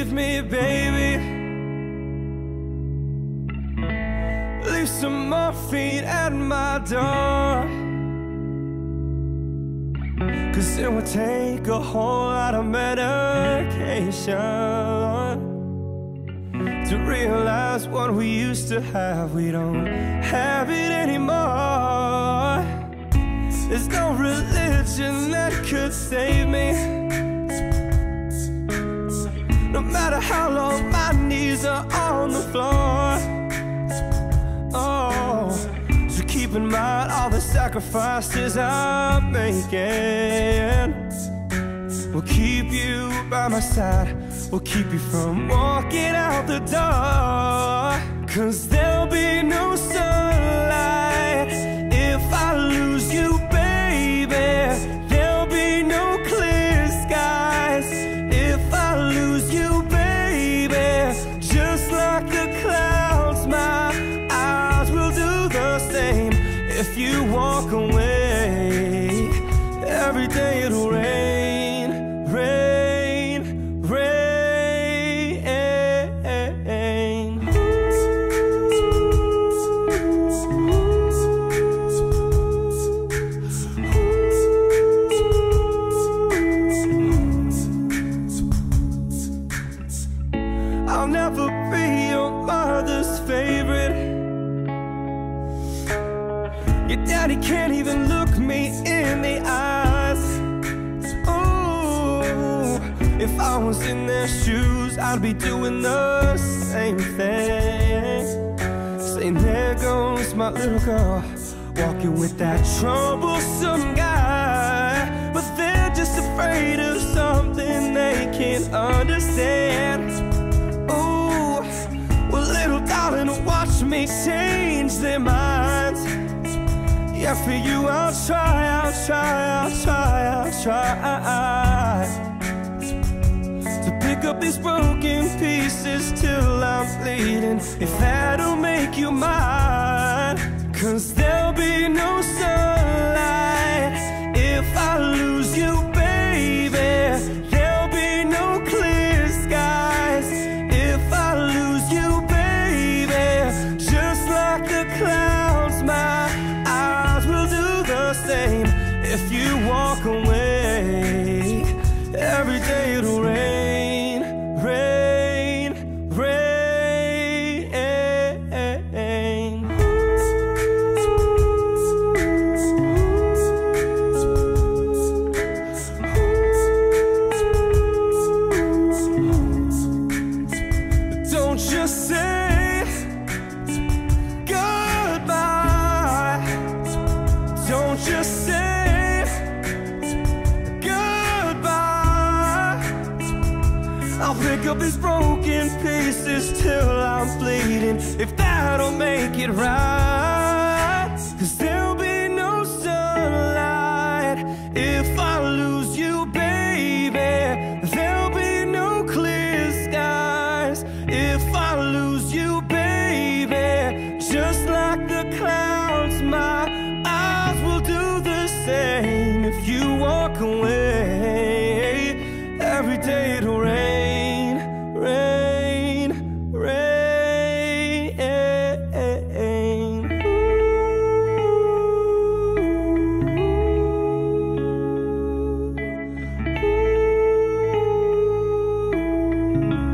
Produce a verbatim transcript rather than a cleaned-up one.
save me, baby. Leave some morphine at my door, 'cause it would take a whole lot of medication to realize what we used to have, we don't have it anymore. There's no religion that could save me. No matter how long my knees are on the floor. Oh, so keep in mind all the sacrifices I'm making. We'll keep you by my side, we'll keep you from walking out the door. 'Cause there'll be no sunlight if I lose you, baby. There'll be no clear skies if I lose you, baby. Just like the clouds, my eyes will do the same. If you walk away, every day it'll rain, rain, rain. I'll never be your mother's favorite. Your daddy can't even look me in the eyes. Ooh, if I was in their shoes, I'd be doing the same thing. Saying, there goes my little girl, walking with that troublesome guy. But they're just afraid of something they can't understand. Ooh, well, little darling, watch me change their minds. Yeah, for you I'll try, I'll try, I'll try, I'll try to pick up these broken pieces till I'm bleeding, if that'll make you mine. 'Cause there'll be no sunlight if I lose you, baby. There'll be no clear skies if I lose you, baby. Just like the clouds, my eyes will do the same. If you walk away, every day it'll rain, rain, rain. Don't just say goodbye. Don't just say goodbye. I'll pick up these broken pieces till I'm bleeding, if that'll make it right. 'Cause there'll be no sunlight if I lose you, baby. There'll be no clear skies if I lose you, baby. Just like the clouds, my eyes will do the same. If you walk away, every day it'll rain, rain, rain. Ooh.